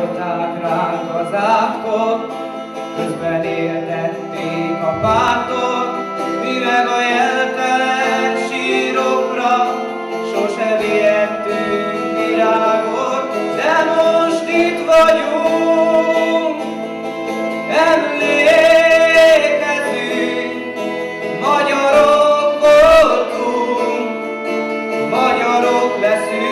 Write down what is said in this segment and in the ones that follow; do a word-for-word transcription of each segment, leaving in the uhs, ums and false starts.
Hajták ránk az átkot, közben éltették a pártot, mi meg a jeltelen sírokra sose vihettünk virágot, de most itt vagyunk, emlékezünk, magyarok voltunk, magyarok leszünk.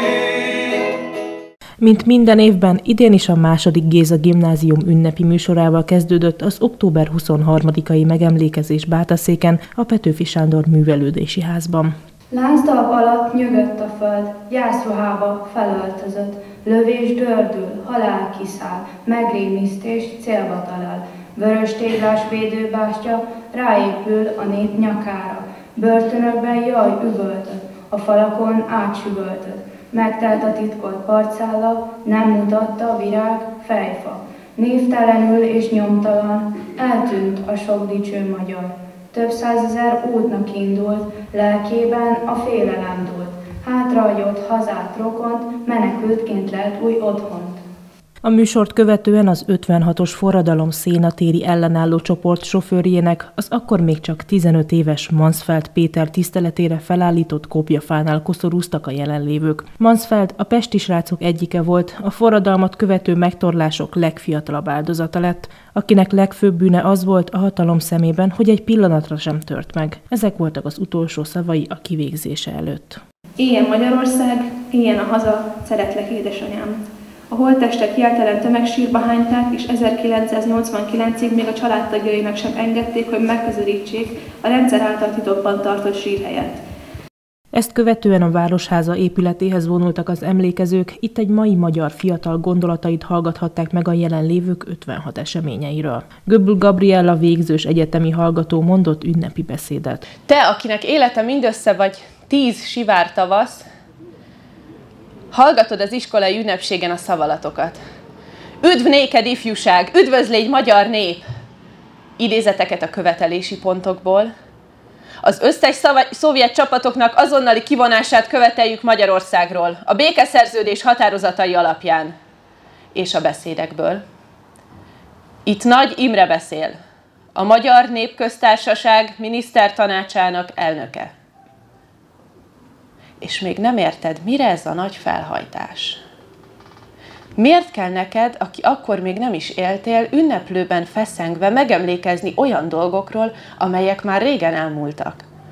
Mint minden évben, idén is a második Géza Gimnázium ünnepi műsorával kezdődött az október huszonharmadikai megemlékezés Bátaszéken, a Petőfi Sándor Művelődési Házban. Lánzdalp alatt nyögött a föld, gyászruhába felöltözött, lövés dördül, halál kiszáll, megrémisztés célba talál. Vörös téglás védőbástya ráépül a nép nyakára, börtönökben jaj üvöltött, a falakon átsüvöltött. Megtelt a titkolt parcella, nem mutatta virág, fejfa. Névtelenül és nyomtalan eltűnt a sok dicső magyar. Több százezer útnak indult, lelkében a félelem dúlt. Hátrahagyott hazát, rokont, menekültként lelt új otthont. A műsort követően az ötvenhatos forradalom szénatéri ellenálló csoport sofőrjének, az akkor még csak tizenöt éves Mansfeld Péter tiszteletére felállított kopjafánál koszorúztak a jelenlévők. Mansfeld a pesti srácok egyike volt, a forradalmat követő megtorlások legfiatalabb áldozata lett, akinek legfőbb bűne az volt a hatalom szemében, hogy egy pillanatra sem tört meg. Ezek voltak az utolsó szavai a kivégzése előtt. Éljen Magyarország, éljen a haza, szeretlek édesanyám! A holttestet jeltelen tömegsírba hányták, és ezerkilencszáznyolcvankilencig még a családtagjainak sem engedték, hogy megközelítsék a rendszer által titokban tartott sírhelyet. Ezt követően a Városháza épületéhez vonultak az emlékezők, itt egy mai magyar fiatal gondolatait hallgathatták meg a jelenlévők ötvenhat eseményeiről. Göbbel Gabriella végzős egyetemi hallgató mondott ünnepi beszédet. Te, akinek élete mindössze vagy tíz sivár tavasz, hallgatod az iskolai ünnepségen a szavalatokat. Üdv néked, ifjúság! Üdvözlégy, magyar nép! Idézeteket a követelési pontokból. Az összes szovjet csapatoknak azonnali kivonását követeljük Magyarországról, a békeszerződés határozatai alapján. És a beszédekből. Itt Nagy Imre beszél, a Magyar Népköztársaság minisztertanácsának elnöke. És még nem érted, mire ez a nagy felhajtás? Miért kell neked, aki akkor még nem is éltél, ünneplőben feszengve megemlékezni olyan dolgokról, amelyek már régen elmúltak?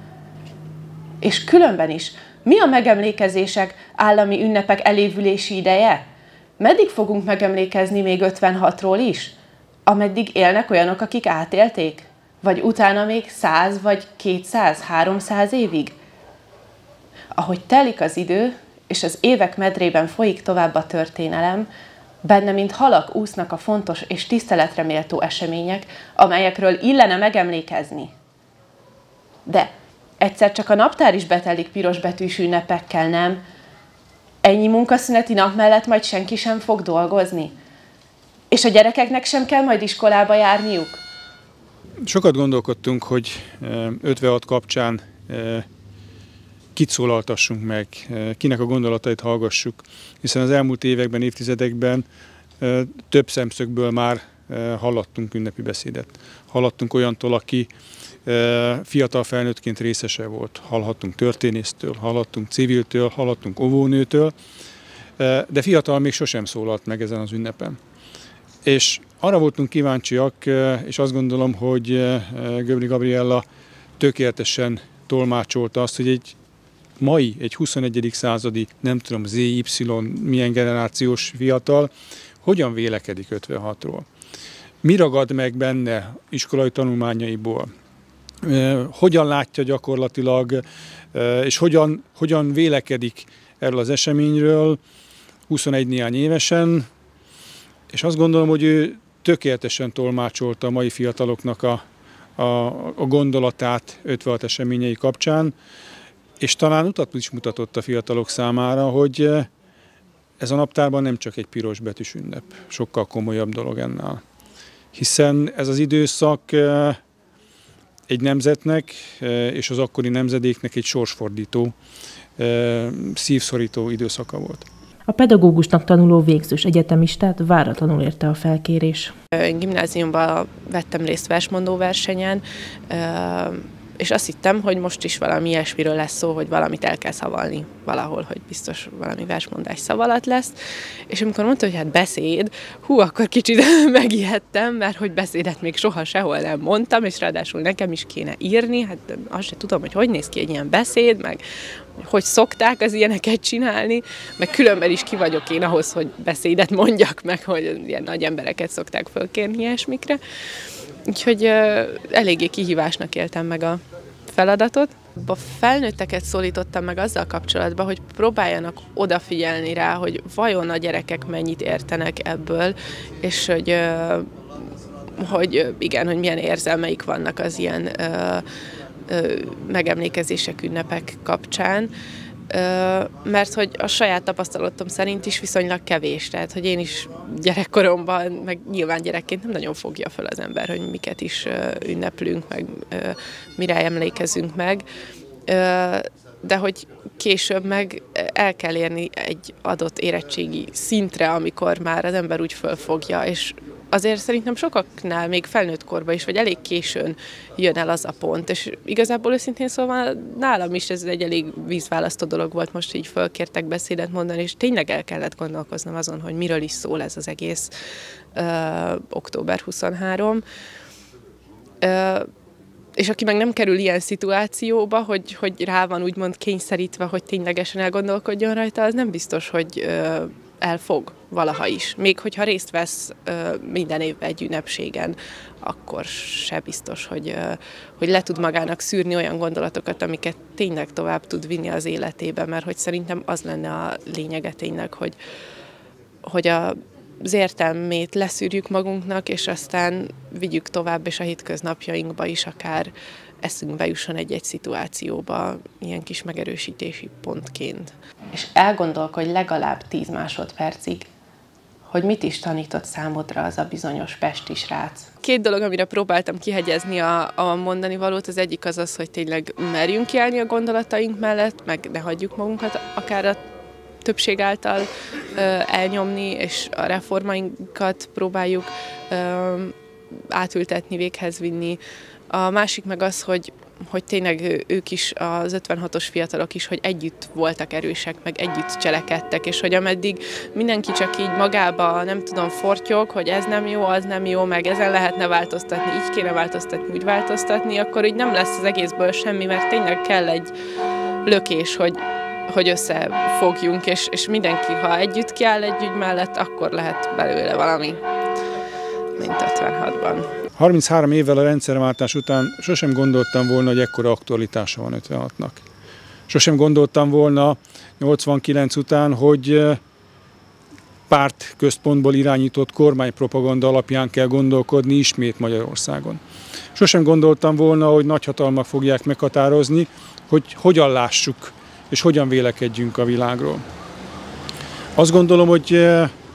És különben is, mi a megemlékezések, állami ünnepek elévülési ideje? Meddig fogunk megemlékezni még ötvenhatról is? Ameddig élnek olyanok, akik átélték? Vagy utána még száz, vagy kétszáz, háromszáz évig? Ahogy telik az idő, és az évek medrében folyik tovább a történelem, benne mint halak úsznak a fontos és tiszteletre méltó események, amelyekről illene megemlékezni. De egyszer csak a naptár is betelik piros betűs ünnepekkel, nem? Ennyi munkaszüneti nap mellett majd senki sem fog dolgozni? És a gyerekeknek sem kell majd iskolába járniuk? Sokat gondolkodtunk, hogy ötvenhat kapcsán kit szólaltassunk meg, kinek a gondolatait hallgassuk, hiszen az elmúlt években, évtizedekben több szemszögből már hallattunk ünnepi beszédet. Hallattunk olyantól, aki fiatal felnőttként részese volt. Hallhattunk történésztől, hallhattunk civiltől, hallhattunk óvónőtől, de fiatal még sosem szólalt meg ezen az ünnepen. És arra voltunk kíváncsiak, és azt gondolom, hogy Göbbel Gabriella tökéletesen tolmácsolta azt, hogy egy mai, egy huszonegyedik századi, nem tudom, zé ipszilon, milyen generációs fiatal, hogyan vélekedik ötvenhatról. Mi ragad meg benne iskolai tanulmányaiból? Hogyan látja gyakorlatilag, és hogyan, hogyan vélekedik erről az eseményről huszonegy néhány évesen, és azt gondolom, hogy ő tökéletesen tolmácsolta a mai fiataloknak a, a, a gondolatát ötvenhat eseményei kapcsán, és talán utat is mutatott a fiatalok számára, hogy ez a naptárban nem csak egy piros betűs ünnep, sokkal komolyabb dolog ennél. Hiszen ez az időszak egy nemzetnek és az akkori nemzedéknek egy sorsfordító, szívszorító időszaka volt. A pedagógusnak tanuló végzős egyetemistát váratlanul érte a felkérés. Én gimnáziumban vettem részt versmondó versenyen, és azt hittem, hogy most is valami ilyesmiről lesz szó, hogy valamit el kell szavalni valahol, hogy biztos valami versmondás szavalat lesz. És amikor mondta, hogy hát beszéd, hú, akkor kicsit megijedtem, mert hogy beszédet még soha sehol nem mondtam, és ráadásul nekem is kéne írni, hát azt sem tudom, hogy hogy néz ki egy ilyen beszéd, meg hogy szokták az ilyeneket csinálni, meg különben is ki vagyok én ahhoz, hogy beszédet mondjak, meg hogy ilyen nagy embereket szokták fölkérni ilyesmikre. Úgyhogy uh, eléggé kihívásnak éltem meg a feladatot. A felnőtteket szólítottam meg azzal kapcsolatban, hogy próbáljanak odafigyelni rá, hogy vajon a gyerekek mennyit értenek ebből, és hogy, uh, hogy igen, hogy milyen érzelmeik vannak az ilyen uh, uh, megemlékezések, ünnepek kapcsán. Mert hogy a saját tapasztalatom szerint is viszonylag kevés, tehát hogy én is gyerekkoromban, meg nyilván gyerekként nem nagyon fogja föl az ember, hogy miket is ünneplünk, meg mire emlékezünk meg, de hogy később meg el kell érni egy adott érettségi szintre, amikor már az ember úgy fölfogja, és azért szerintem sokaknál még felnőtt korban is, vagy elég későn jön el az a pont, és igazából őszintén szóval nálam is ez egy elég vízválasztó dolog volt, most így fölkértek beszédet mondani, és tényleg el kellett gondolkoznom azon, hogy miről is szól ez az egész uh, október huszonharmadika. Uh, és aki meg nem kerül ilyen szituációba, hogy, hogy rá van úgymond kényszerítve, hogy ténylegesen elgondolkodjon rajta, az nem biztos, hogy uh, elfog valaha is. Még hogyha részt vesz uh, minden évben egy ünnepségen, akkor se biztos, hogy, uh, hogy le tud magának szűrni olyan gondolatokat, amiket tényleg tovább tud vinni az életébe, mert hogy szerintem az lenne a lényege tényleg, hogy, hogy a az értelmét leszűrjük magunknak, és aztán vigyük tovább, és a hétköznapjainkba is akár eszünkbe jusson egy-egy szituációba, ilyen kis megerősítési pontként. És elgondolkodj legalább tíz másodpercig, hogy mit is tanított számodra az a bizonyos pesti srác. Két dolog, amire próbáltam kihegyezni a, a mondani valót, az egyik az az, hogy tényleg merjünk kiállni a gondolataink mellett, meg ne hagyjuk magunkat akár a többség által ö, elnyomni, és a reformainkat próbáljuk ö, átültetni, véghez vinni. A másik meg az, hogy, hogy tényleg ők is, az ötvenhatos fiatalok is, hogy együtt voltak erősek, meg együtt cselekedtek, és hogy ameddig mindenki csak így magába, nem tudom, fortyog, hogy ez nem jó, az nem jó, meg ezen lehetne változtatni, így kéne változtatni, úgy változtatni, akkor így nem lesz az egészből semmi, mert tényleg kell egy lökés, hogy hogy összefogjunk, és, és mindenki, ha együtt kiáll egy ügy mellett, akkor lehet belőle valami, mint ötvenhatban. harminchárom évvel a rendszerváltás után sosem gondoltam volna, hogy ekkora aktualitása van ötvenhatnak. Sosem gondoltam volna nyolcvankilenc után, hogy párt központból irányított kormánypropaganda alapján kell gondolkodni ismét Magyarországon. Sosem gondoltam volna, hogy nagyhatalmak fogják meghatározni, hogy hogyan lássuk és hogyan vélekedjünk a világról. Azt gondolom, hogy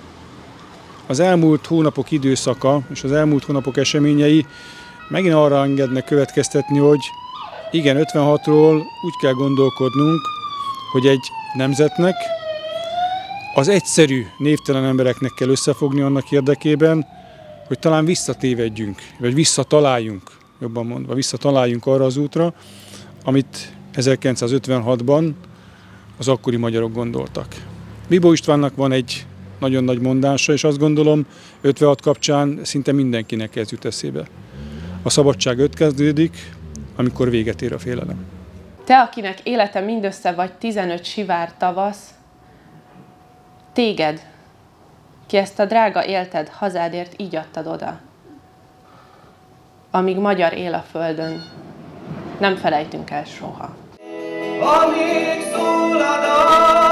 az elmúlt hónapok időszaka és az elmúlt hónapok eseményei megint arra engednek következtetni, hogy igen, ötvenhatról úgy kell gondolkodnunk, hogy egy nemzetnek, az egyszerű, névtelen embereknek kell összefogni annak érdekében, hogy talán visszatévedjünk, vagy visszataláljunk, jobban mondva, visszataláljunk arra az útra, amit ezerkilencszázötvenhatban az akkori magyarok gondoltak. Bibó Istvánnak van egy nagyon nagy mondása, és azt gondolom, ötvenhat kapcsán szinte mindenkinek ez jut eszébe. A szabadság ott kezdődik, amikor véget ér a félelem. Te, akinek élete mindössze vagy tizenöt sivár tavasz, téged, ki ezt a drága élted hazádért így adtad oda. Amíg magyar él a földön, nem felejtünk el soha. Amíg szól a dal,